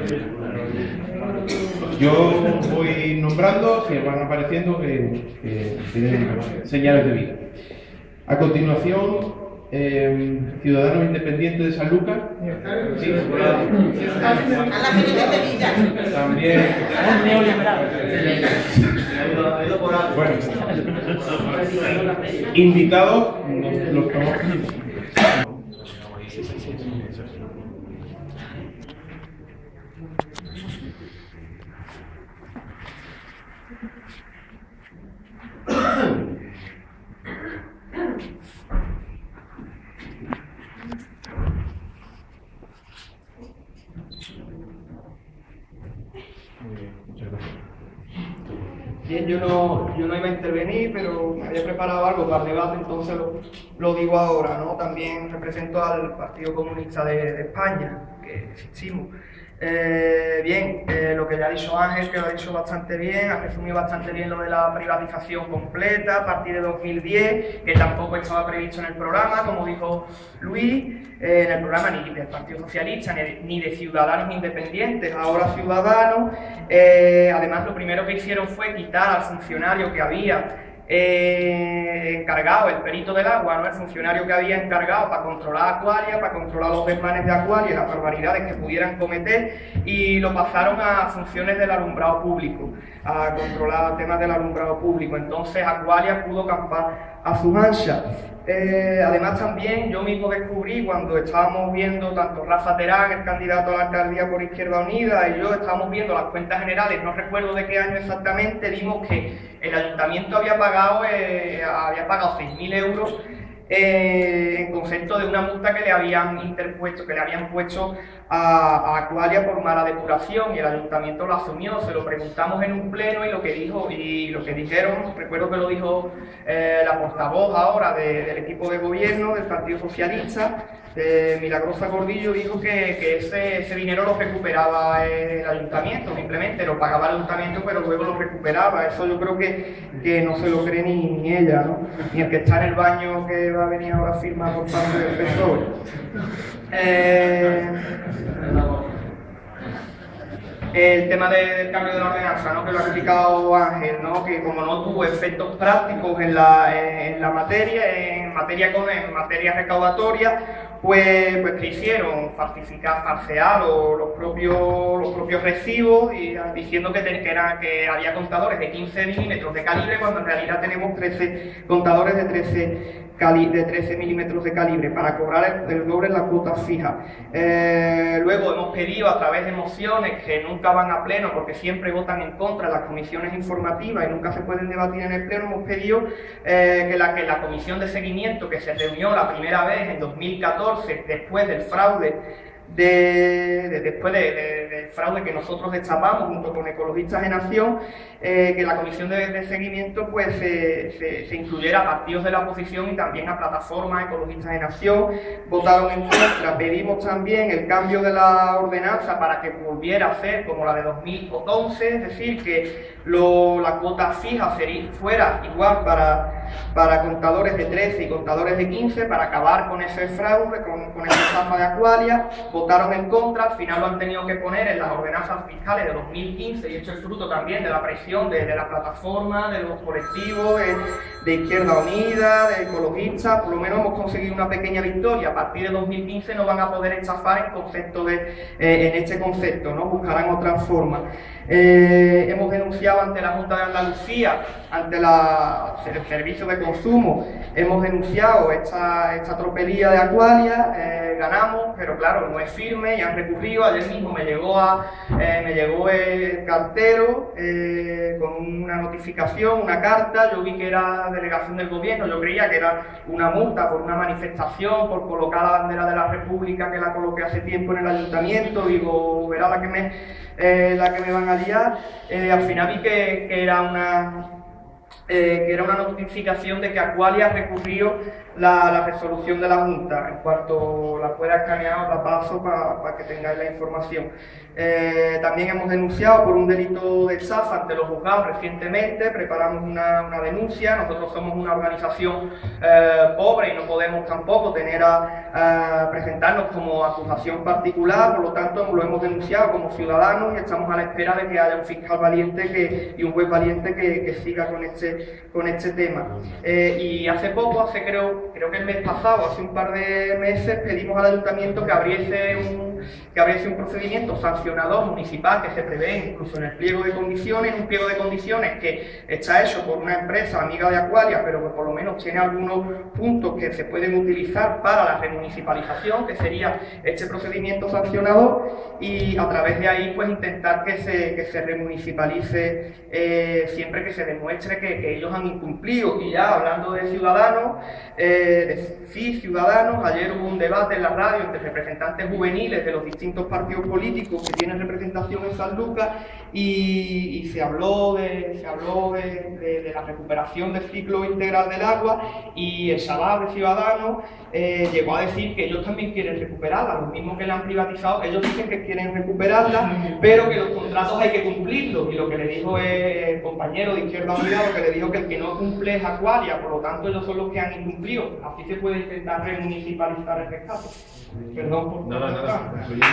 Yo voy nombrando, si van apareciendo, que tienen señales de vida. A continuación, Ciudadanos Independientes de Sanlúcar. Sí. A la Felipe de Villa. También. Bueno. Invitados, los tomamos. Bien, yo no iba a intervenir, pero me había preparado algo para el debate, entonces lo digo ahora, ¿no? También represento al Partido Comunista de España, que existimos. Lo que ya ha dicho Ángel, que lo ha dicho bastante bien, ha resumido bastante bien lo de la privatización completa a partir de 2010, que tampoco estaba previsto en el programa, como dijo Luis, en el programa ni del Partido Socialista, ni de Ciudadanos Independientes, ahora Ciudadanos. Además, lo primero que hicieron fue quitar al funcionario que había encargado, el perito del agua, ¿no? El funcionario que había encargado para controlar Aqualia, para controlar los desmanes de Aqualia y las barbaridades que pudieran cometer, y lo pasaron a funciones del alumbrado público, a controlar temas del alumbrado público. Entonces Aqualia pudo campar a sus anchas. Además, también yo mismo descubrí, cuando estábamos viendo, tanto Rafa Terán, el candidato a la alcaldía por Izquierda Unida, y yo estábamos viendo las cuentas generales, no recuerdo de qué año exactamente, vimos que el ayuntamiento había pagado 6.000 euros en concepto de una multa que le habían interpuesto, que le habían puesto a Aqualia por mala depuración, y el ayuntamiento lo asumió. Se lo preguntamos en un pleno y lo que dijeron, recuerdo que lo dijo la portavoz ahora del equipo de gobierno del Partido Socialista, Milagrosa Gordillo, dijo que ese dinero lo recuperaba el ayuntamiento, simplemente lo pagaba el ayuntamiento, pero luego lo recuperaba. Eso yo creo que no se lo cree ni ella, ¿no? Ni el que está en el baño, que va a venir ahora a firmar por parte del PSOE. El tema del cambio de la ordenanza, ¿no? Que lo ha explicado Ángel, ¿no? Que como no tuvo efectos prácticos en la materia, materia recaudatoria, pues ¿qué hicieron? Falsear los propios recibos, y diciendo que había contadores de 15 milímetros de calibre, cuando en realidad tenemos 13 contadores de 13 milímetros de calibre para cobrar el doble en la cuota fija. Luego hemos pedido a través de mociones que nunca van a pleno porque siempre votan en contra de las comisiones informativas y nunca se pueden debatir en el pleno. Hemos pedido que la comisión de seguimiento, que se reunió la primera vez en 2014 después del fraude del fraude que nosotros destapamos junto con Ecologistas en Acción, que la comisión de seguimiento pues se incluyera a partidos de la oposición y también a plataformas Ecologistas en Acción. Votaron en contra. Pedimos también el cambio de la ordenanza para que volviera a ser como la de 2011, es decir, que la cuota fija fuera igual para contadores de 13 y contadores de 15, para acabar con ese fraude, con esa estafa de Aqualia. Votaron en contra, al final lo han tenido que poner en las ordenanzas fiscales de 2015, y esto es fruto también de la presión de la plataforma, de los colectivos, de Izquierda Unida, de Ecologistas. Por lo menos hemos conseguido una pequeña victoria. A partir de 2015 no van a poder estafar en este concepto, ¿no? Buscarán otras formas. Hemos denunciado ante la Junta de Andalucía, ante el Servicio de Consumo, hemos denunciado esta tropelía de Aqualia, ganamos, pero claro, no es firme y han recurrido. Ayer mismo me llegó el cartero con una notificación, una carta. Yo vi que era delegación del gobierno, yo creía que era una multa por una manifestación, por colocar la bandera de la República, que la coloqué hace tiempo en el ayuntamiento. Digo, verá la que me van a liar. Al final vi que era que era una notificación de que Aqualia recurrió la resolución de la Junta. En cuanto la pueda escanear, os la paso para que tengáis la información. También hemos denunciado por un delito de estafa ante los juzgados recientemente, preparamos una denuncia. Nosotros somos una organización pobre y no podemos tampoco presentarnos como acusación particular, por lo tanto lo hemos denunciado como ciudadanos y estamos a la espera de que haya un fiscal valiente y un juez valiente que siga con este tema. Y hace poco, creo que el mes pasado, hace un par de meses, pedimos al ayuntamiento que abriese un procedimiento sancionador municipal que se prevé incluso en el pliego de condiciones, un pliego de condiciones que está hecho por una empresa amiga de Aqualia, pero que por lo menos tiene algunos puntos que se pueden utilizar para la remunicipalización, que sería este procedimiento sancionador, y a través de ahí pues intentar que se remunicipalice siempre que se demuestre que ellos han incumplido. Y ya hablando de ciudadanos, ciudadanos, ayer hubo un debate en la radio entre representantes juveniles de los distintos partidos políticos que tienen representación en San Lucas y se habló de la recuperación del ciclo integral del agua, y el chaval de Ciudadanos llegó a decir que ellos también quieren recuperarla, lo mismo que la han privatizado. Ellos dicen que quieren recuperarla, pero que los contratos hay que cumplirlos, y lo que le dijo el compañero de Izquierda Unida, lo que le dijo que el que no cumple es Aqualia, por lo tanto ellos son los que han incumplido. Así se puede intentar remunicipalizar el rescate. Perdón por... Nada.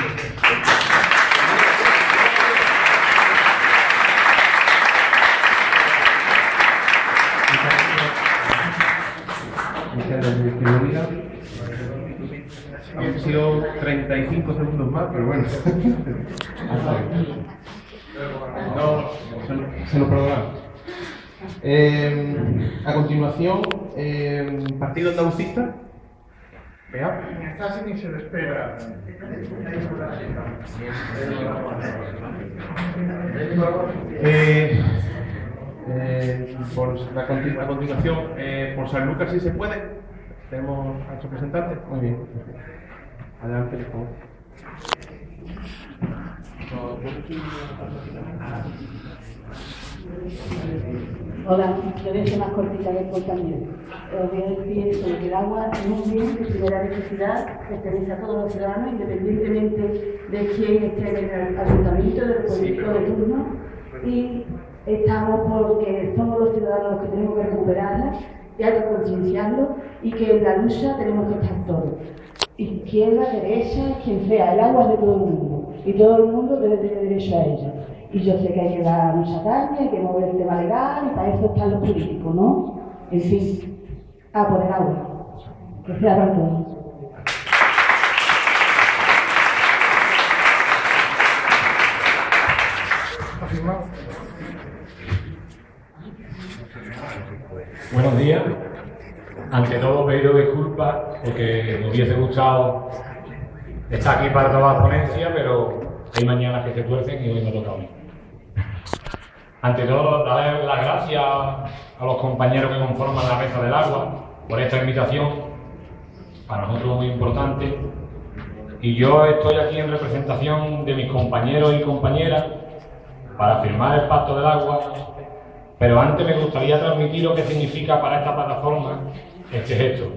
Han sido 35 segundos más, pero bueno. No, se lo perdonamos. A continuación, Partido Andalucista. Vea. Casi ni se le espera. A continuación, por San Lucas, si se puede. Tenemos al representante. Muy bien. Adelante, por favor. Hola, yo voy a ser más cortita después también. Os voy a decir eso, que el agua es un bien de primera necesidad, pertenece a todos los ciudadanos, independientemente de quién esté en el ayuntamiento, del político de turno, y estamos porque somos los ciudadanos los que tenemos que recuperarla, y hay que concienciarlo, y que en la lucha tenemos que estar todos. Izquierda, derecha, quien sea, el agua es de todo el mundo, y todo el mundo debe tener derecho a ella. Y yo sé que hay que dar mucha caña, hay que mover el tema legal, y para eso están los políticos, ¿no? En fin, por el agua. Que sea para todos. Buenos días. Ante todo, pedido disculpas porque me hubiese gustado estar aquí para toda la ponencia, pero hay mañanas que se tuercen y hoy me toca a mí. Ante todo, darle las gracias a los compañeros que conforman la Mesa del Agua por esta invitación, para nosotros muy importante. Y yo estoy aquí en representación de mis compañeros y compañeras para firmar el Pacto del Agua, pero antes me gustaría transmitir lo que significa para esta plataforma este gesto.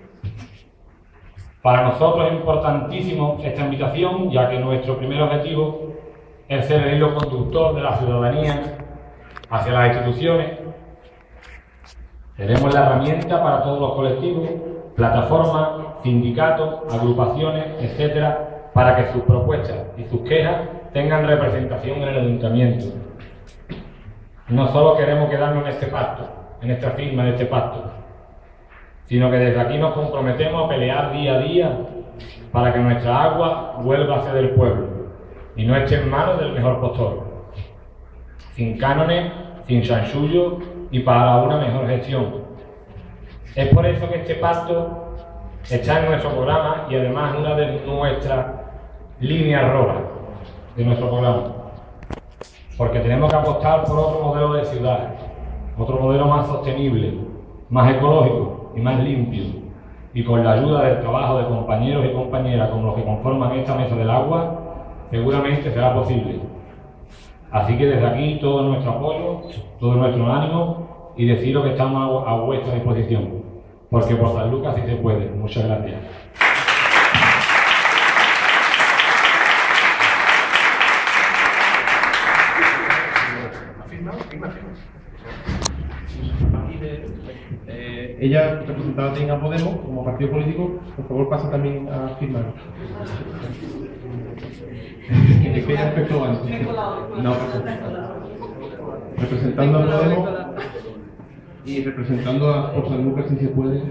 Para nosotros es importantísimo esta invitación, ya que nuestro primer objetivo es ser el hilo conductor de la ciudadanía hacia las instituciones. Tenemos la herramienta para todos los colectivos, plataformas, sindicatos, agrupaciones, etcétera, para que sus propuestas y sus quejas tengan representación en el ayuntamiento. No solo queremos quedarnos en este pacto, en esta firma de este pacto, sino que desde aquí nos comprometemos a pelear día a día para que nuestra agua vuelva a ser del pueblo y no esté en manos del mejor postor, sin cánones, sin chanchullo y para una mejor gestión. Es por eso que este pacto está en nuestro programa y además una de nuestras líneas rojas de nuestro programa, porque tenemos que apostar por otro modelo de ciudad, otro modelo más sostenible, más ecológico y más limpio, y con la ayuda del trabajo de compañeros y compañeras como los que conforman esta Mesa del Agua, seguramente será posible. Así que desde aquí todo nuestro apoyo, todo nuestro ánimo y deciros que estamos a vuestra disposición, porque por Sanlúcar sí se puede. Muchas gracias. Ella representaba también a Podemos como partido político. Por favor, pasa también a firmar. Que quede aspecto antes. No. Representando a Podemos y representando a por Sanlúcar si se puede.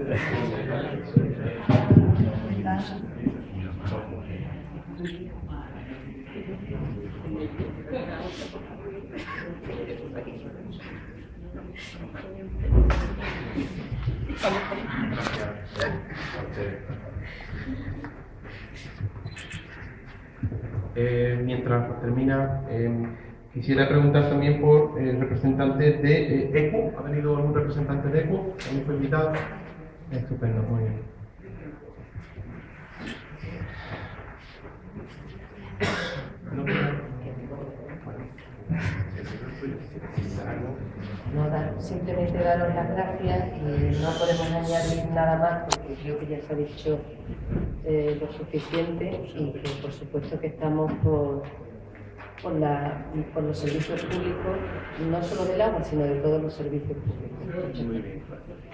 Mientras termina, quisiera preguntar también por representantes de ECU. ¿Ha venido algún representante de ECU? ¿Alguien fue invitado? Estupendo, muy bien. Nada, simplemente daros las gracias y no podemos añadir nada más porque creo que ya se ha dicho lo suficiente y que por supuesto que estamos por los servicios públicos, no solo del agua, sino de todos los servicios públicos. Muy bien.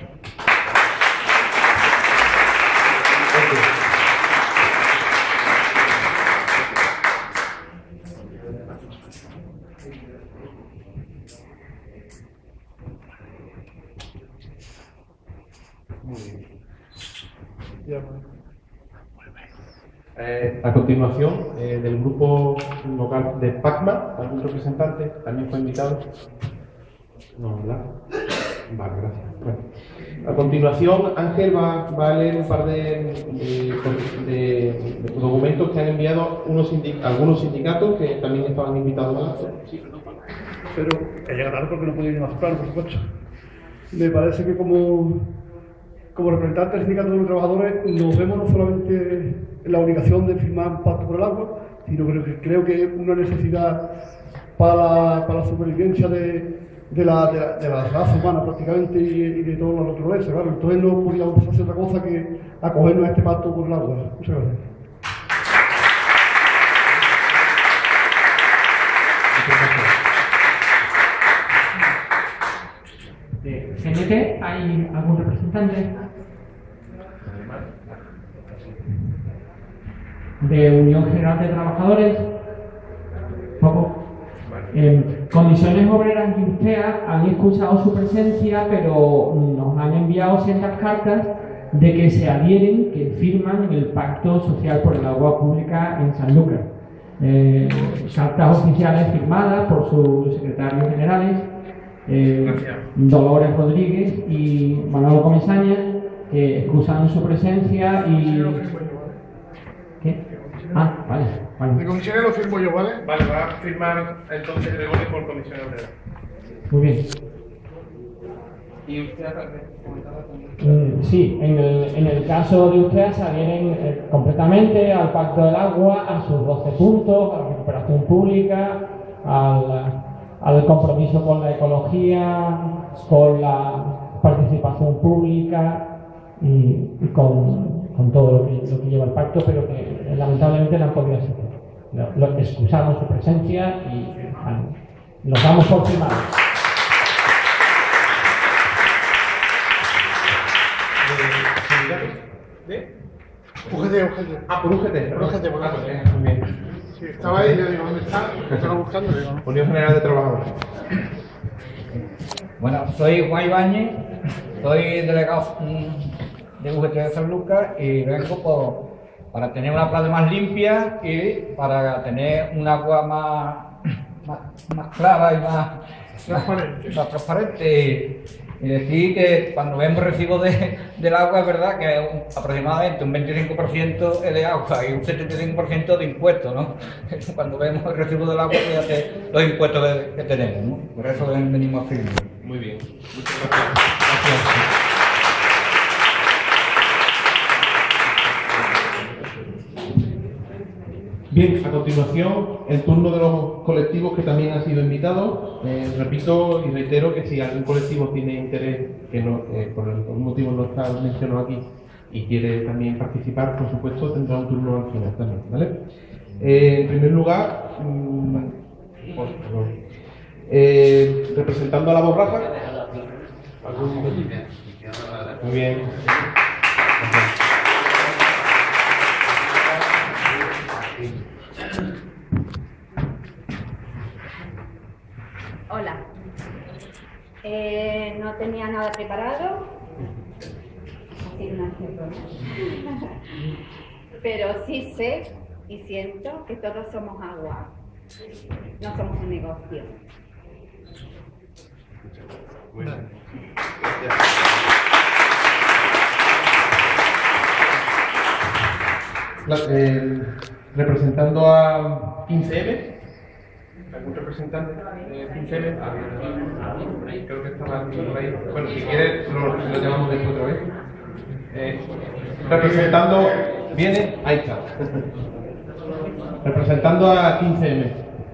A continuación, del grupo local de PACMA, algún representante también fue invitado. No, ¿verdad? Vale, gracias. Bueno. A continuación, Ángel va a leer un par de documentos que han enviado algunos sindicatos que también estaban invitados al acto. Sí, perdón. Pero que llega tarde porque no puede ir más claro, por supuesto. Me parece que como representantes del sindicato de los trabajadores nos vemos no solamente en la obligación de firmar un pacto por el agua, sino que creo que es una necesidad para la supervivencia de la raza humana prácticamente y de toda la naturaleza, claro. Entonces no podíamos hacer otra cosa que acogernos a este pacto por el agua. Muchas gracias. ¿De CNT hay algún representante? ¿De Unión General de Trabajadores? Poco. Comisiones Obreras y USTEA han excusado su presencia, pero nos han enviado ciertas cartas de que se adhieren, que firman en el Pacto Social por el Agua Pública en Sanlúcar. Cartas oficiales firmadas por sus secretarios generales, Dolores Rodríguez y Manolo Comesaña, que excusan su presencia y... ¿Qué? Ah, vale. De comisiones lo firmo yo, ¿vale? Vale, va a firmar entonces Gregorio por Comisión Obrera. Muy bien. ¿Y usted comentaba también? Sí, en el caso de ustedes se adhieren completamente al Pacto del Agua, a sus 12 puntos, a la recuperación pública, al compromiso con la ecología, con la participación pública y con todo lo que lleva el pacto, pero que lamentablemente no han podido asistir. Lo excusamos su presencia y los damos por firmados. ¿De? UGT. Ah, por UGT. Muy bien. Sí, estaba ahí, yo digo, ¿dónde está? Estaba buscando, digo. Unión General de Trabajadores. Bueno, soy Juan Ibáñez, soy delegado de UGT de Sanlúcar y vengo para tener una playa más limpia y para tener un agua más clara y más transparente. Y decir que cuando vemos recibos del agua es verdad que aproximadamente un 25% es de agua y un 75% de impuestos, ¿no? Cuando vemos el recibo del agua, fíjate los impuestos que tenemos, ¿no? Por eso venimos a firmar. Muy bien. Muchas gracias. Bien, a continuación, el turno de los colectivos que también han sido invitados. Repito y reitero que si algún colectivo tiene interés, que no, por algún motivo no está mencionado aquí, y quiere también participar, por supuesto, tendrá un turno al final también, ¿vale? En primer lugar, representando a la borraja. Muy bien. Hola. No tenía nada preparado. Así no hace problema. Pero sí sé y siento que todos somos agua. No somos un negocio. Bueno. Representando a 15M, ¿algún representante de 15M? Creo que estaba aquí por ahí. Bueno, si quieres, lo llamamos después otra vez. Representando, viene, ahí está. Representando a 15M.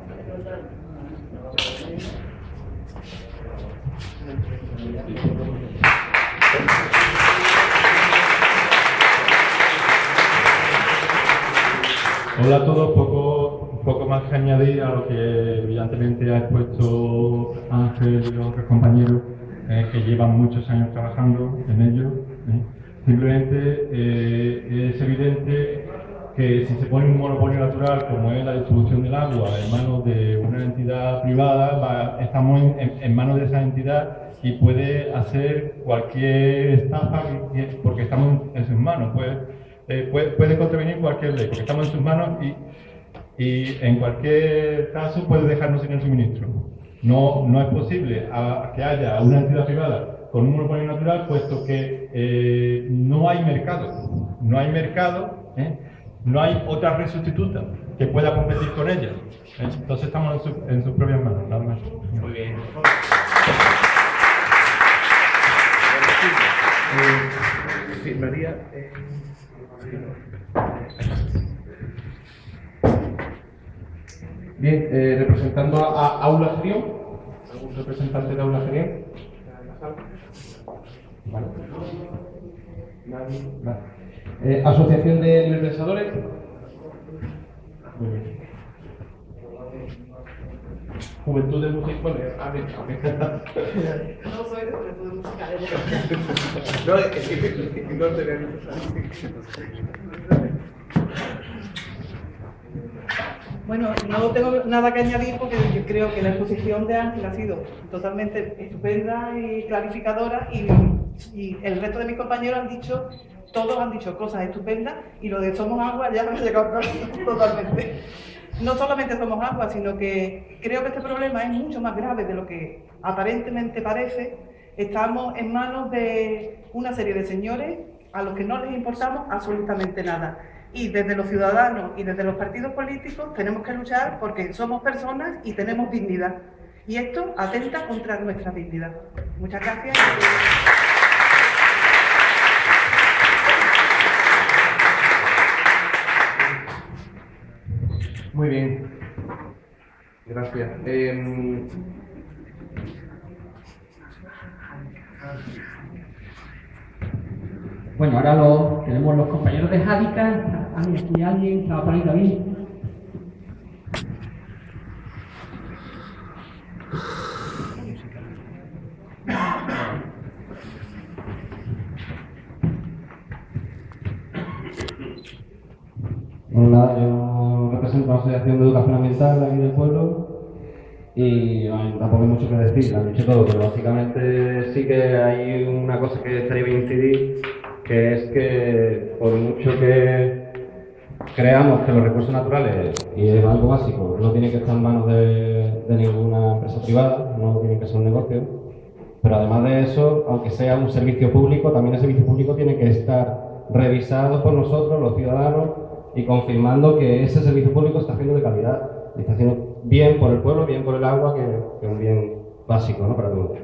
Hola a todos, poco más que añadir a lo que brillantemente ha expuesto Ángel y otros compañeros que llevan muchos años trabajando en ello. Simplemente es evidente que si se pone un monopolio natural como es la distribución del agua en manos de una entidad privada, estamos en manos de esa entidad y puede hacer cualquier estafa porque estamos en sus manos. Puede contravenir cualquier ley, porque estamos en sus manos y en cualquier caso puede dejarnos sin el suministro. No es posible que haya una entidad privada con un monopolio natural, puesto que no hay mercado. No hay otra red sustituta que pueda competir con ella. Entonces estamos en sus propias manos, nada más. Muy bien. Firmaría. Bien, representando a Aula Gerión, ¿algún representante de Aula Gerión? Vale. Nadie. Vale. Asociación de Libres Pensadores. Muy bien. Juventud de Música. Bueno, a ver. No soy de Juventud de Música de No, es que no te veo. Bueno, no tengo nada que añadir porque yo creo que la exposición de Ángel ha sido totalmente estupenda y clarificadora y el resto de mis compañeros todos han dicho cosas estupendas y lo de somos agua ya me ha llegado totalmente. No solamente somos agua, sino que creo que este problema es mucho más grave de lo que aparentemente parece. Estamos en manos de una serie de señores a los que no les importamos absolutamente nada. Y desde los ciudadanos y desde los partidos políticos tenemos que luchar porque somos personas y tenemos dignidad. Y esto atenta contra nuestra dignidad. Muchas gracias. Muy bien. Gracias. Bueno, ahora tenemos los compañeros de Jádica. Aquí alguien estaba por ahí, David. Hola, yo represento a la Asociación de Educación Ambiental de aquí del pueblo y tampoco hay mucho que decir, lo han dicho todo, pero básicamente sí que hay una cosa que estaría bien incidir, que es que por mucho que creamos que los recursos naturales, y es algo básico, no tienen que estar en manos de ninguna empresa privada, no tienen que ser un negocio, pero además de eso, aunque sea un servicio público, también el servicio público tiene que estar revisado por nosotros, los ciudadanos, y confirmando que ese servicio público está haciendo de calidad, y está haciendo bien por el pueblo, bien por el agua, que es un bien básico, ¿no?, para todos.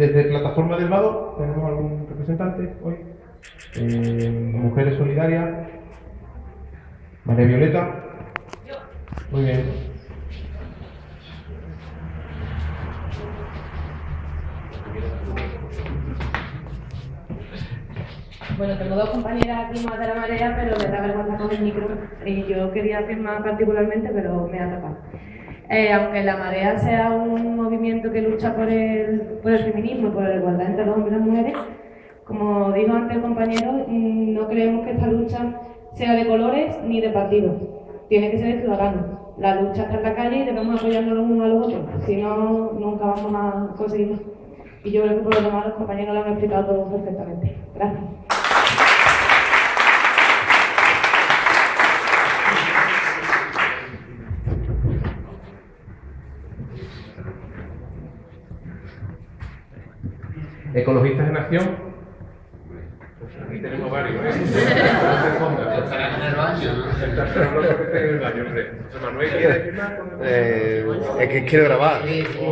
Desde Plataforma del Vado, ¿tenemos algún representante hoy? Mujeres Solidarias. María Violeta. Muy bien. Bueno, tengo dos compañeras aquí más de la marea, pero me da vergüenza con el micro y yo quería firmar particularmente, pero me ha tapado. Aunque la marea sea un movimiento que lucha por el feminismo y por la igualdad entre los hombres y las mujeres, como dijo antes el compañero, no creemos que esta lucha sea de colores ni de partidos, tiene que ser de ciudadanos. La lucha está en la calle y debemos apoyarnos los unos a los otros, si no, nunca vamos a conseguirlo. Y yo creo que por lo demás los compañeros lo han explicado todo perfectamente. Gracias. Ecologistas en Acción. Aquí tenemos varios, Estarán en el baño, ¿no? En el baño, hombre. Manuel, ¿quiere firmar? Es que quiero grabar.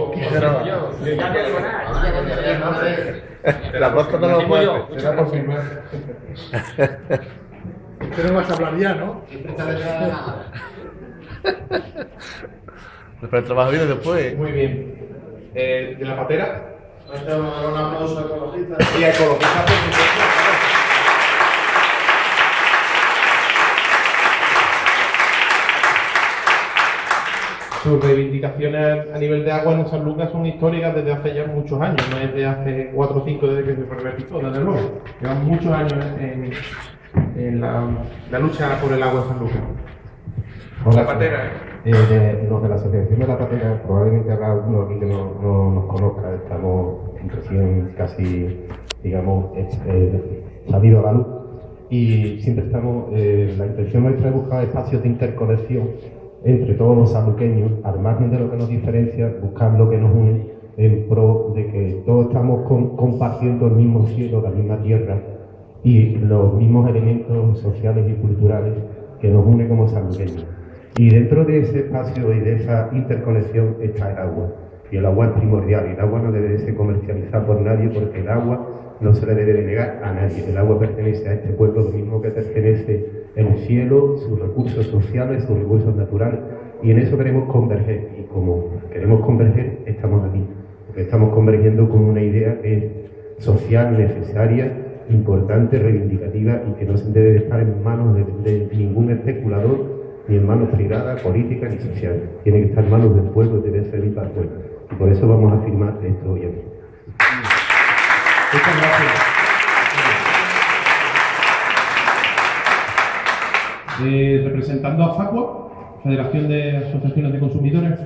Las dos cosas no lo puedo hacer. Será por firmar. Usted no vas a hablar ya, ¿no? Después el trabajo viene después. Muy bien. ¿De la patera? Un aplauso a ecologistas. Y a ecologistas, por supuesto. Sus reivindicaciones a nivel de agua en Sanlúcar son históricas desde hace ya muchos años, no es de hace 4 o 5 desde que se revertizó, desde luego. Llevan muchos años en la lucha por el agua en Sanlúcar. Hola, La patera, los de la Asociación de la Patera, probablemente habrá alguno aquí que no nos conozca, estamos recién casi, digamos, salido a la luz y siempre estamos, la intención nuestra es buscar espacios de interconexión entre todos los sanluqueños, al margen de lo que nos diferencia, buscar lo que nos une en pro de que todos estamos compartiendo el mismo cielo, la misma tierra y los mismos elementos sociales y culturales que nos une como sanluqueños. Y dentro de ese espacio y de esa interconexión está el agua. Y el agua es primordial. Y el agua no debe ser comercializada por nadie porque el agua no se le debe de negar a nadie. El agua pertenece a este pueblo, lo mismo que pertenece el cielo, sus recursos sociales, sus recursos naturales. Y en eso queremos converger. Y como queremos converger, estamos aquí. Porque estamos convergiendo con una idea que es social, necesaria, importante, reivindicativa y que no se debe de estar en manos de ningún especulador, ni en manos privadas, políticas ni sociales. Tiene que estar en manos del pueblo y debe servir para el pueblo. Y por eso vamos a firmar esto hoy aquí. Muchas gracias. Representando a FACUA, Federación de Asociaciones de Consumidores.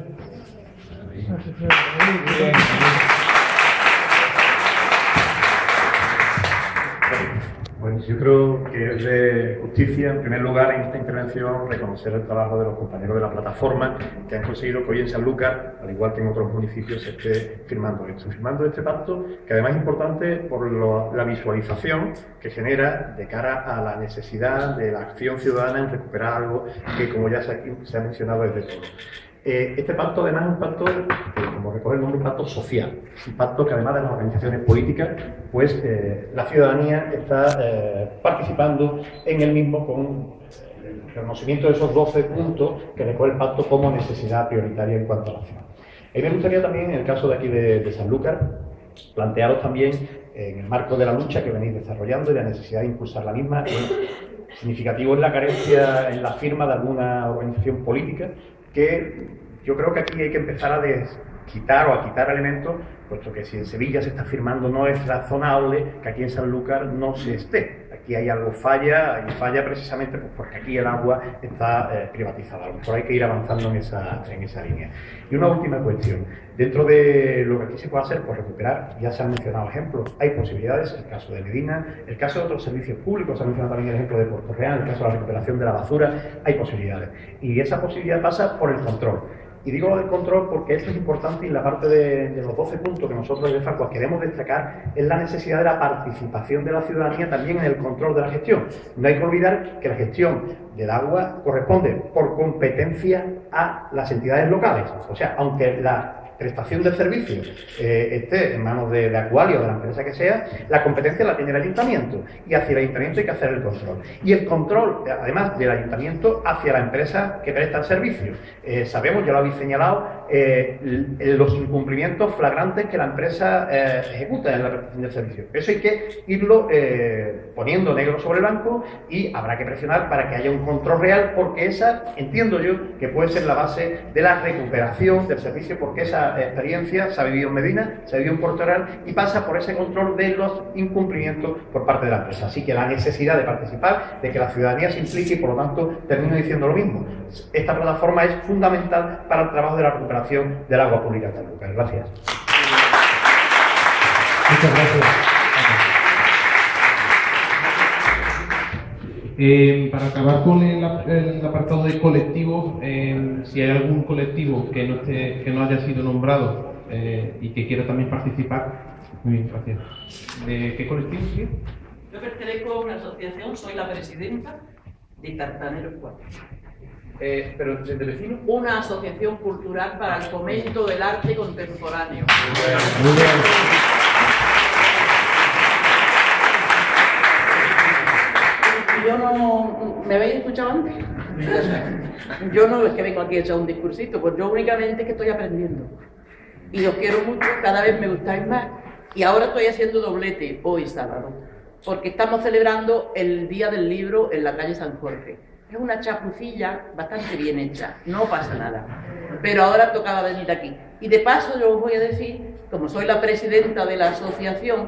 Bueno, yo creo que es de justicia, en primer lugar, en esta intervención, reconocer el trabajo de los compañeros de la plataforma que han conseguido que hoy en Sanlúcar, al igual que en otros municipios, se esté firmando este pacto, que además es importante por la visualización que genera de cara a la necesidad de la acción ciudadana en recuperar algo que, como ya se ha mencionado desde todo. Este pacto además es un pacto, como recoge el nombre, un pacto social, un pacto que además de las organizaciones políticas, pues la ciudadanía está participando en el mismo con el reconocimiento de esos 12 puntos que recoge el pacto como necesidad prioritaria en cuanto a la ciudad. A mí me gustaría también, en el caso de aquí de Sanlúcar, plantearos también en el marco de la lucha que venís desarrollando y la necesidad de impulsar la misma, significativo es la carencia en la firma de alguna organización política que yo creo que aquí hay que empezar a quitar elementos, puesto que si en Sevilla se está firmando no es razonable que aquí en Sanlúcar no se esté. Aquí hay algo falla, y falla precisamente pues porque aquí el agua está privatizada. A lo mejor hay que ir avanzando en esa línea. Y una última cuestión. Dentro de lo que aquí se puede hacer por recuperar, ya se han mencionado ejemplos, hay posibilidades, el caso de Medina, el caso de otros servicios públicos, se ha mencionado también el ejemplo de Puerto Real, el caso de la recuperación de la basura, hay posibilidades. Y esa posibilidad pasa por el control. Y digo lo del control porque esto es importante y la parte de los 12 puntos que nosotros de FACUA queremos destacar es la necesidad de la participación de la ciudadanía también en el control de la gestión. No hay que olvidar que la gestión del agua corresponde por competencia a las entidades locales. O sea, aunque la prestación del servicio esté en manos de Aqualia o de la empresa que sea, la competencia la tiene el ayuntamiento, y hacia el ayuntamiento hay que hacer el control. Y el control, además del ayuntamiento, hacia la empresa que presta el servicio. Sabemos, ya lo habéis señalado, los incumplimientos flagrantes que la empresa ejecuta en la prestación del servicio. Eso hay que irlo poniendo negro sobre blanco, y habrá que presionar para que haya un control real, porque esa, entiendo yo, que puede ser la base de la recuperación del servicio, porque esa experiencia se ha vivido en Medina, se ha vivido en Puerto Real, y pasa por ese control de los incumplimientos por parte de la empresa. Así que la necesidad de participar, de que la ciudadanía se implique, y por lo tanto termino diciendo lo mismo. Esta plataforma es fundamental para el trabajo de la recuperación del agua pública en Sanlúcar. Gracias. Muchas gracias. Para acabar con el apartado de colectivos, si hay algún colectivo que no haya sido nombrado y que quiera también participar, muy bien, gracias. ¿Qué colectivo sigue? Yo pertenezco a una asociación, soy la presidenta de Tartaneros 4. ¿Pero de vecinos? Una asociación cultural para el fomento del arte contemporáneo. Muy bien. Yo no... ¿Me habéis escuchado antes? Yo no es que vengo aquí a echar un discursito, pues yo únicamente es que estoy aprendiendo. Y os quiero mucho, cada vez me gustáis más. Y ahora estoy haciendo doblete, hoy sábado, porque estamos celebrando el Día del Libro en la calle San Jorge. Es una chapucilla bastante bien hecha, no pasa nada. Pero ahora tocaba venir aquí. Y de paso yo os voy a decir, como soy la presidenta de la asociación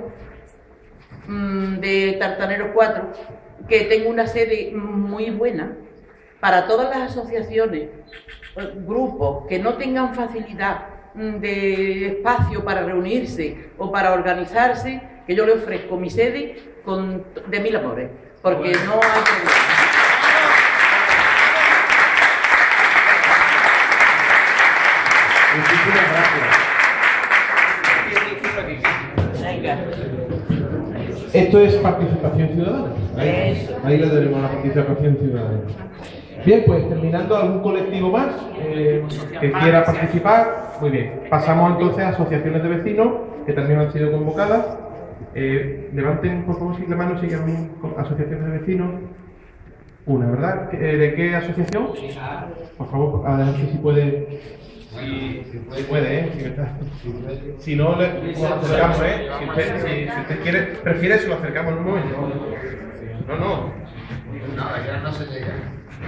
de Tartaneros 4, que tengo una sede muy buena para todas las asociaciones, grupos que no tengan facilidad de espacio para reunirse o para organizarse, que yo le ofrezco mi sede de mil amores, porque no hay problema. Muchísimas gracias. Esto es participación ciudadana. Ahí le daremos la participación ciudadana. Bien, pues terminando, ¿algún colectivo más que quiera participar? Muy bien. Pasamos entonces a asociaciones de vecinos que también han sido convocadas. Levanten por favor la mano si llaman asociaciones de vecinos. Una, ¿verdad? ¿De qué asociación? Por favor, adelante si puede. Si puede, si no, nos acercamos, si usted quiere, prefiere, se lo acercamos en un momento. No, ya no se llega.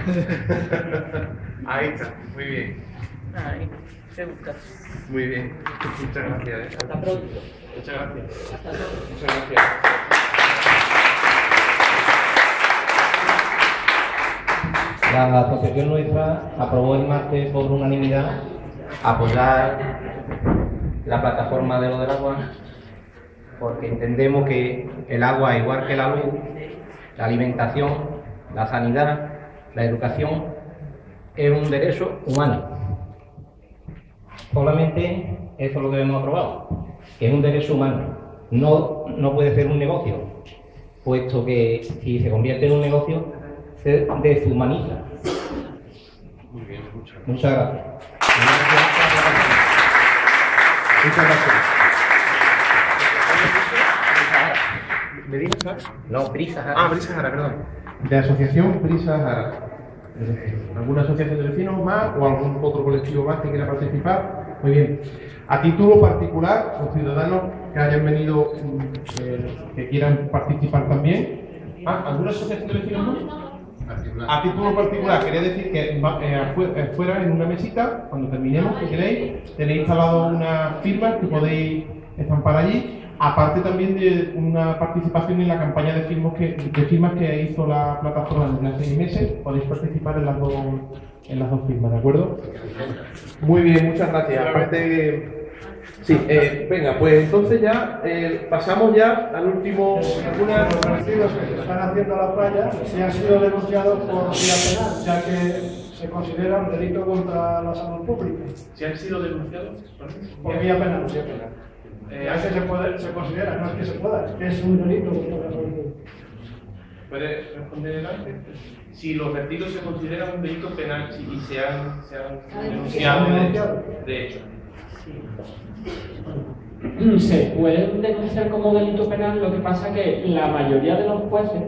Ahí está, muy bien. Ahí, se busca. Muy bien, muchas gracias. Hasta pronto. Muchas gracias. Hasta luego. Muchas gracias. La asociación nuestra aprobó el martes por unanimidad apoyar la plataforma de lo del agua, porque entendemos que el agua, igual que la luz, la alimentación, la sanidad, la educación, es un derecho humano. Solamente eso lo debemos aprobar, que es un derecho humano. No puede ser un negocio, puesto que si se convierte en un negocio, se deshumaniza. Muy bien, muchas gracias. Muchas gracias. ¿Medina Jara? No, Brisa Jara. Brisa Jara, perdón. De asociación Brisa Jara. ¿Alguna asociación de vecinos más o algún otro colectivo más que quiera participar? Muy bien. A título particular, los ciudadanos que hayan venido, que quieran participar también. ¿Alguna asociación de vecinos más? A título particular, quería decir que afuera en una mesita, cuando terminemos, si queréis, tenéis instalado unas firmas que podéis estampar allí, aparte también de una participación en la campaña de firmas que hizo la plataforma durante 6 meses, podéis participar en las dos firmas, ¿de acuerdo? Muy bien, muchas gracias. Aparte, sí, venga, pues entonces ya pasamos ya al último. Algunos partidos que están haciendo la playa se han sido denunciados por vía penal, ya que se considera un delito contra la salud pública. ¿Se han sido denunciados? Por vía penal. Ya que se considera, no es que se pueda, es que es un delito contra la salud pública. ¿Puede responder delante? Si los vertidos se consideran un delito penal y se han denunciado de hecho. Se puede denunciar como delito penal, lo que pasa que la mayoría de los jueces,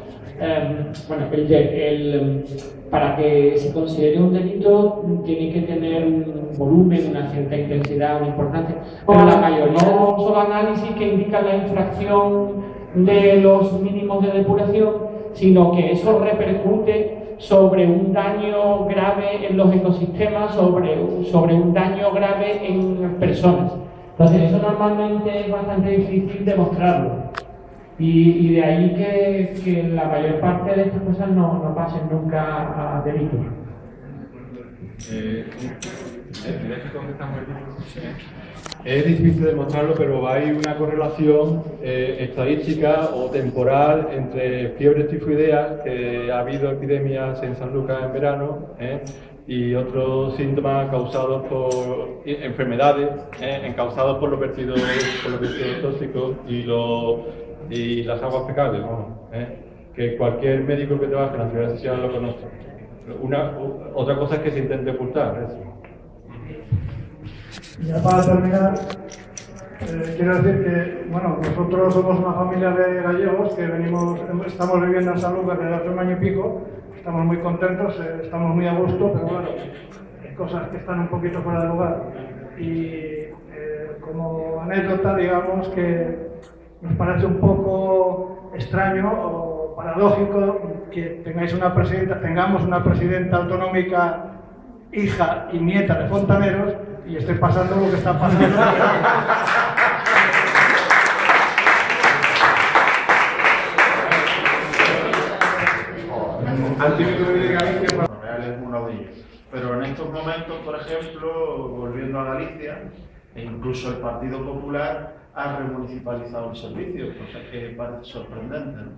para que se considere un delito tiene que tener un volumen, una cierta intensidad, una importancia, pero la mayoría son solo análisis que indican la infracción de los mínimos de depuración, sino que eso repercute sobre un daño grave en los ecosistemas, sobre un daño grave en personas. Entonces eso normalmente es bastante difícil demostrarlo. Y de ahí que la mayor parte de estas cosas no pasen nunca a delitos. Es difícil demostrarlo, pero hay una correlación estadística o temporal entre fiebres tifoideas, que ha habido epidemias en San Lucas en verano, y otros síntomas causados por enfermedades, causados por los vertidos tóxicos y las aguas fecales, que cualquier médico que trabaje en la seguridad social lo conoce. Otra cosa es que se intente ocultar eso. Ya para terminar, quiero decir que, bueno, nosotros somos una familia de gallegos que estamos viviendo en San Lucas desde hace un año y pico, estamos muy contentos, estamos muy a gusto, pero bueno, hay cosas que están un poquito fuera de lugar. Y como anécdota, digamos que nos parece un poco extraño o paradójico que tengamos una presidenta autonómica, hija y nieta de fontaneros, y esté pasando lo que está pasando. Antípico de Galicia, Real es uno de ellos. Pero en estos momentos, por ejemplo, volviendo a Galicia, e incluso el Partido Popular ha remunicipalizado el servicio, cosa que parece sorprendente, ¿no?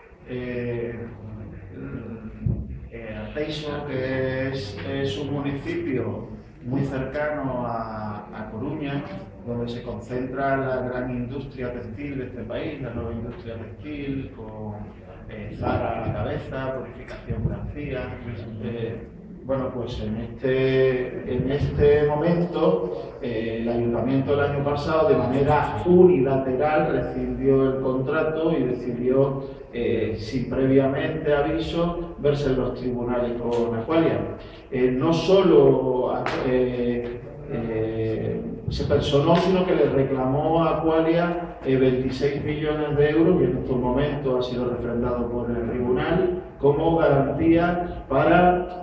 Arteixo, que es un municipio muy cercano a Coruña, donde se concentra la gran industria textil de este país, la nueva industria textil, con Zara a la cabeza, Purificación García. Bueno, pues en este momento el ayuntamiento el año pasado de manera unilateral rescindió el contrato y decidió, sin previamente aviso, verse en los tribunales con Aqualia. No solo se personó, sino que le reclamó a Aqualia 26 millones de euros, que en estos momentos ha sido refrendado por el tribunal, como garantía para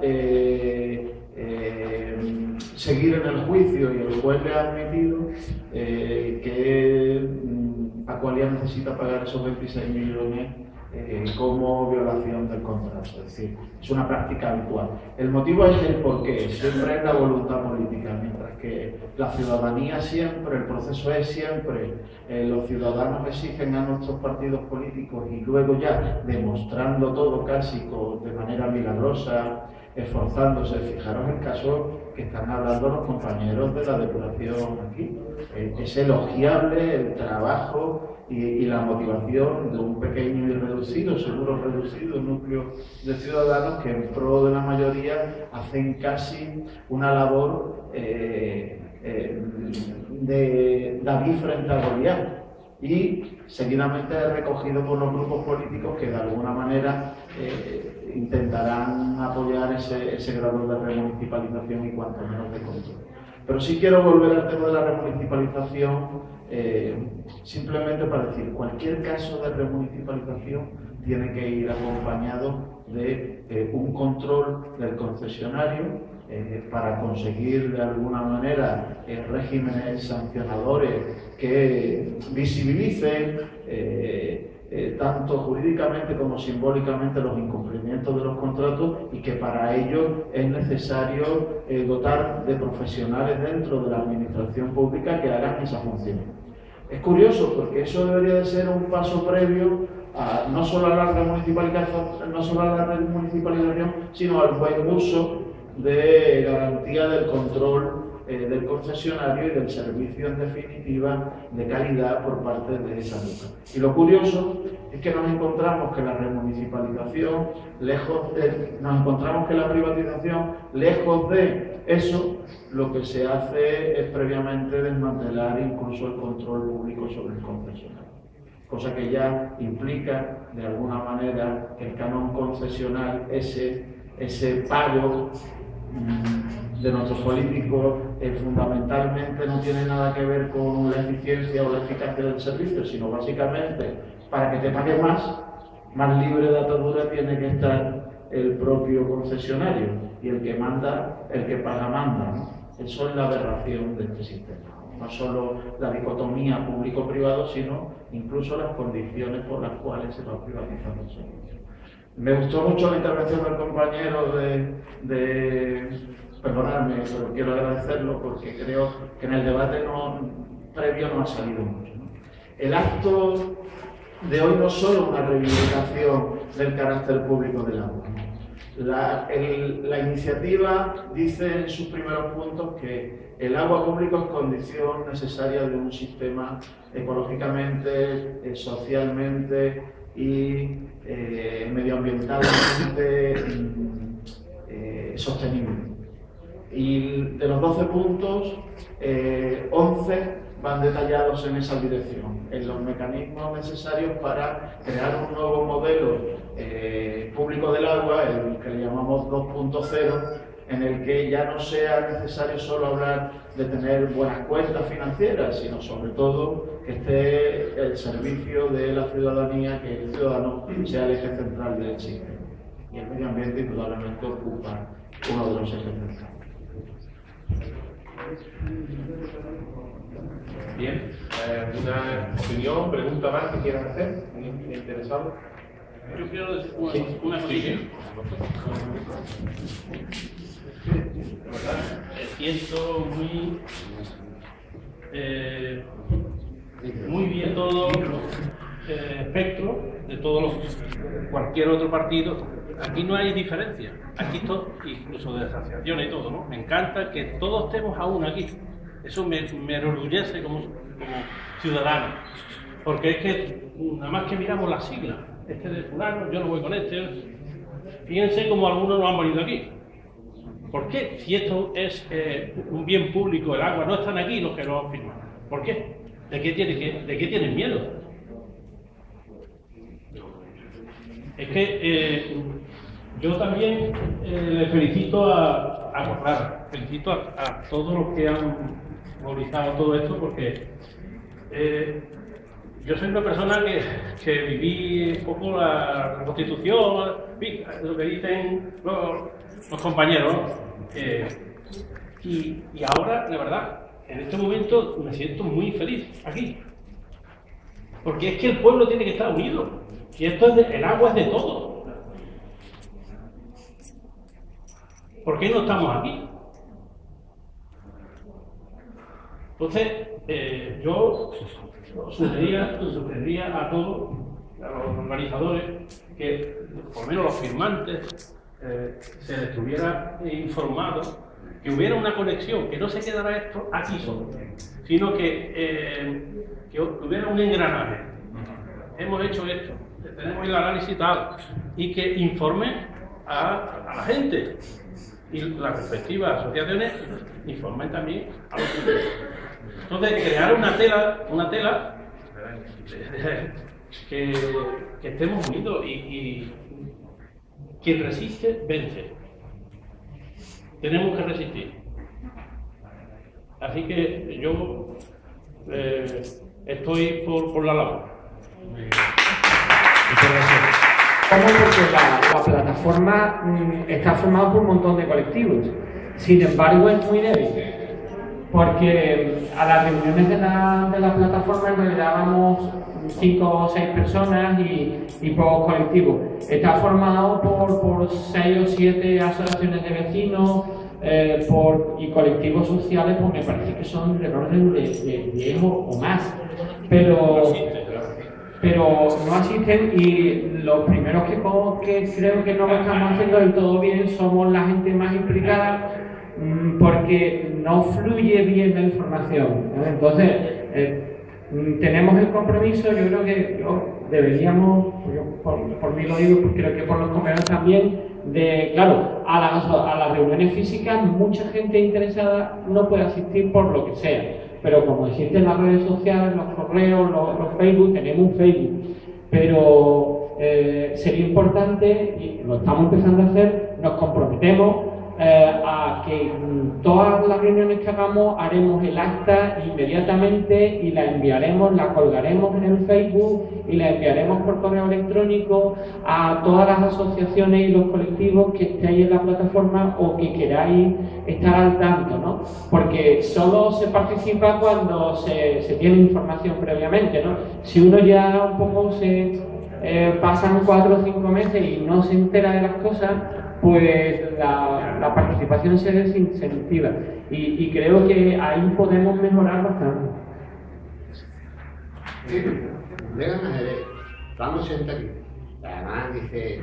seguir en el juicio, y el juez le ha admitido que Aqualia necesita pagar esos 26 millones como violación del contrato. Es decir, es una práctica habitual. El motivo es el porqué, siempre es la voluntad política, mientras que la ciudadanía siempre, el proceso es siempre, los ciudadanos exigen a nuestros partidos políticos y luego ya demostrando todo casi de manera milagrosa, esforzándose. Fijaros el caso que están hablando los compañeros de la depuración aquí. Es elogiable el trabajo y la motivación de un pequeño y reducido, seguro reducido núcleo de ciudadanos que en pro de la mayoría hacen casi una labor de David frente a Goliat, y seguidamente recogido por los grupos políticos que de alguna manera intentarán apoyar ese grado de remunicipalización y cuanto menos de control. Pero sí quiero volver al tema de la remunicipalización, simplemente para decir, cualquier caso de remunicipalización tiene que ir acompañado de un control del concesionario para conseguir de alguna manera regímenes sancionadores que visibilicen tanto jurídicamente como simbólicamente los incumplimientos de los contratos, y que para ello es necesario dotar de profesionales dentro de la administración pública que hagan esa función. Es curioso porque eso debería de ser un paso previo no solo a la remunicipalización, sino al buen uso de garantía del control del concesionario y del servicio en definitiva de calidad por parte de Sanlucar. Y lo curioso es que nos encontramos que la remunicipalización, nos encontramos que la privatización, lejos de eso, lo que se hace es previamente desmantelar incluso el control público sobre el concesionario. Cosa que ya implica, de alguna manera, que el canon concesional, ese pago de nuestros políticos, fundamentalmente no tiene nada que ver con la eficiencia o la eficacia del servicio, sino básicamente para que te pague más libre de atadura tiene que estar el propio concesionario, y el que manda, el que paga manda, ¿no? Eso es la aberración de este sistema. No solo la dicotomía público-privado, sino incluso las condiciones por las cuales se va privatizando el servicio. Me gustó mucho la intervención del compañero perdonadme, pero quiero agradecerlo porque creo que en el debate previo no ha salido mucho, ¿no? El acto de hoy no es solo una reivindicación del carácter público del agua, ¿no? La iniciativa dice en sus primeros puntos que el agua pública es condición necesaria de un sistema ecológicamente, socialmente y medioambientalmente sostenible. Y de los 12 puntos, 11 van detallados en esa dirección, en los mecanismos necesarios para crear un nuevo modelo público del agua, el que le llamamos 2.0, en el que ya no sea necesario solo hablar de tener buenas cuentas financieras, sino sobre todo que esté el servicio de la ciudadanía, que el ciudadano sea el eje central del sistema. Y el medio ambiente indudablemente ocupa uno de los ejes centrales. Bien, ¿alguna opinión, pregunta más que quieran hacer? ¿Alguien interesado? Yo quiero decir una cosilla. Siento muy bien todo el espectro de cualquier otro partido. Aquí no hay diferencia. Aquí todo, incluso de asociaciones y todo, ¿no? Me encanta que todos estemos aún aquí. Eso me enorgullece como ciudadano. Porque es que nada más que miramos las siglas. Este de fulano, yo no voy con este. Fíjense como algunos no han venido aquí. ¿Por qué? Si esto es un bien público, el agua, no están aquí los que lo han firmado. ¿Por qué? ¿De qué tienen miedo? Es que yo también le felicito felicito a todos los que han movilizado todo esto, porque yo soy una persona que viví un poco la Constitución, lo que dicen los compañeros, y ahora, de verdad, en este momento me siento muy feliz aquí. Porque es que el pueblo tiene que estar unido. Y esto el agua es de todos. ¿Por qué no estamos aquí? Entonces, yo sugeriría a todos, a los organizadores, que por lo menos los firmantes se les estuviera informado, que hubiera una conexión, que no se quedara esto aquí solo, sino que hubiera un engranaje. Hemos hecho esto, tenemos el análisis tal, y que informe a la gente. Y las respectivas asociaciones informen también a los públicos. Entonces, crear una tela que estemos unidos y quien resiste, vence. Tenemos que resistir. Así que yo estoy por la labor. ¿Cómo? Porque la plataforma está formada por un montón de colectivos. Sin embargo, es muy débil. Porque a las reuniones de la plataforma en realidad vamos 5 o 6 personas y pocos colectivos. Está formado por 6 o 7 asociaciones de vecinos y colectivos sociales, pues me parece que son del orden de 10 o más. Pero no asisten, y los primeros que creo que no lo estamos haciendo del todo bien somos la gente más implicada, porque no fluye bien la información, ¿no? Entonces, tenemos el compromiso, yo creo que deberíamos, yo por mí lo digo, porque creo que por los compañeros también, de, claro, a las reuniones físicas mucha gente interesada no puede asistir por lo que sea, pero como existen las redes sociales, los correos, los Facebook, tenemos un Facebook, pero sería importante, y lo estamos empezando a hacer, nos comprometemos a que todas las reuniones que hagamos haremos el acta inmediatamente y la enviaremos, la colgaremos en el Facebook y la enviaremos por correo electrónico a todas las asociaciones y los colectivos que estéis en la plataforma o que queráis estar al tanto, ¿no? Porque solo se participa cuando se tiene información previamente, ¿no? Si uno ya un poco pasan 4 o 5 meses y no se entera de las cosas, pues la participación se desincentiva y creo que ahí podemos mejorar bastante. Llegan a Jerez, estamos siempre aquí. Además dice,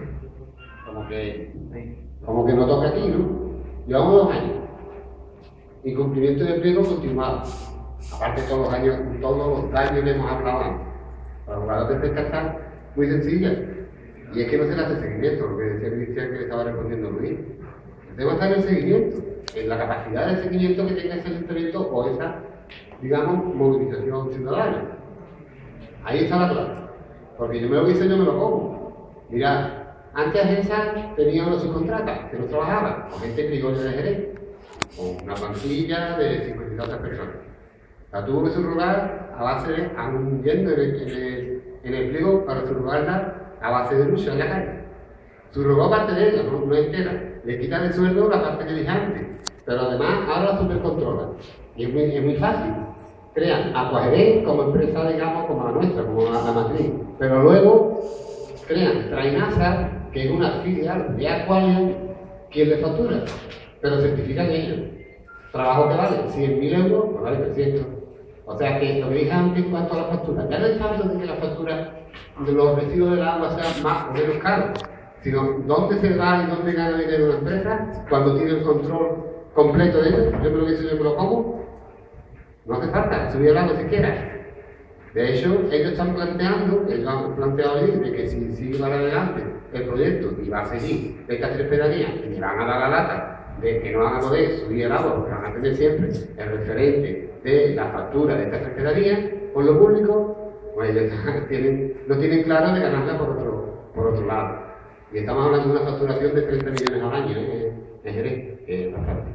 como que no toca aquí, ¿no? Llevamos 2 años. Incumplimiento de pliego continuado. Aparte de todos los daños que hemos hablado antes. Para jugadores de pesca está muy sencilla. Y es que no se le hace seguimiento, lo que decía Cristian, que le estaba respondiendo Luis. Debe estar en el seguimiento, en la capacidad de seguimiento que tenga ese ayuntamiento o esa, digamos, movilización ciudadana. Ahí está la clave. Porque yo me lo hice, yo me lo como. Mira, antes esa tenía una subcontrata que no trabajaba, con gente criolla de Jerez, con una plantilla de 52 personas. La tuvo que subrogar a base de, aún yendo en el pliego para subrogarla a base de lucha en la calle. Subrogó parte de ella, no entera. Le quita de sueldo la parte que dije antes, pero además ahora la supercontrola. Y es muy fácil. Crean Aquajerez como empresa, digamos, como la nuestra, como la matriz. Pero luego crean Trainasa, que es una filial de Aquarium, quien le factura, pero certifican ellos. Trabajo que vale 100.000 euros, pues vale 300. O sea que lo que dije antes en cuanto a la factura, ya no es tanto de que la factura de los residuos del agua sea más o menos caro, sino dónde se va y dónde gana dinero una empresa cuando tiene el control completo de ello. Yo me lo hice, yo me lo como. No hace falta subir el agua siquiera. De hecho, ellos están planteando, ellos han planteado allí, de que si sigue para adelante el proyecto y va a seguir estas 3 pedanías y le van a dar la lata de que no van a poder subir el agua, porque van a tener siempre el referente de la factura de estas 3 pedanías, por lo público, pues ellos no tienen claro de ganarla por otro lado. Y estamos hablando de una facturación de 30 millones al año en Jerez, que es bastante.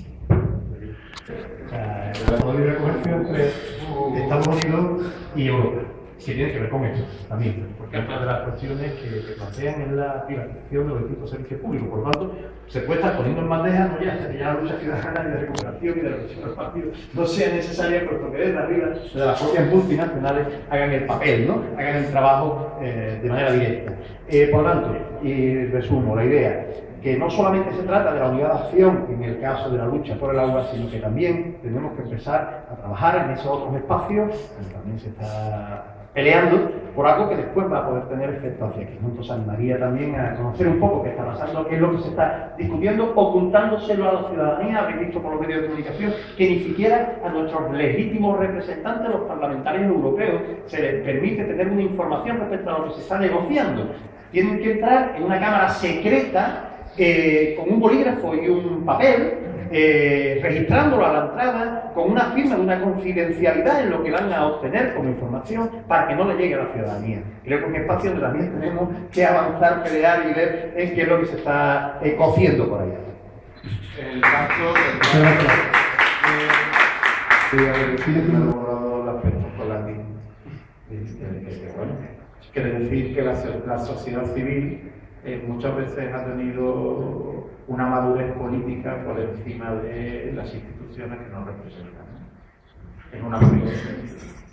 El Tratado de Libre Comercio entre Estados Unidos y Europa, que tiene que ver con esto también, porque una de las cuestiones que plantean es la privatización de los distintos servicios públicos. Por lo tanto, se puede estar poniendo en bandeja, no ya hasta que ya la lucha ciudadana y de recuperación y de represión de los partidos no sea necesaria, puesto que desde arriba de las propias multinacionales hagan el papel, ¿no? Hagan el trabajo de manera directa. Por lo tanto, y resumo la idea, que no solamente se trata de la unidad de acción en el caso de la lucha por el agua, sino que también tenemos que empezar a trabajar en esos otros espacios donde también se está peleando por algo que después va a poder tener efecto hacia aquí, ¿no? Entonces animaría también a conocer un poco qué está pasando, qué es lo que se está discutiendo, ocultándoselo a la ciudadanía. Habéis visto por los medios de comunicación que ni siquiera a nuestros legítimos representantes, los parlamentarios europeos, se les permite tener una información respecto a lo que se está negociando. Tienen que entrar en una cámara secreta con un bolígrafo y un papel, registrándolo a la entrada con una firma de una confidencialidad en lo que van a obtener como información para que no le llegue a la ciudadanía. Creo que es un espacio donde también tenemos que avanzar, pelear y ver qué es lo que se está cociendo por allá. El caso me ha abordado los aspectos con la bueno, quiere decir que la sociedad civil muchas veces ha tenido una madurez política por encima de las instituciones que nos representan. Es una